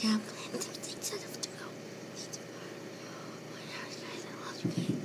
Yeah, I'm playing some things out of to go. Oh my gosh, guys, I love you guys.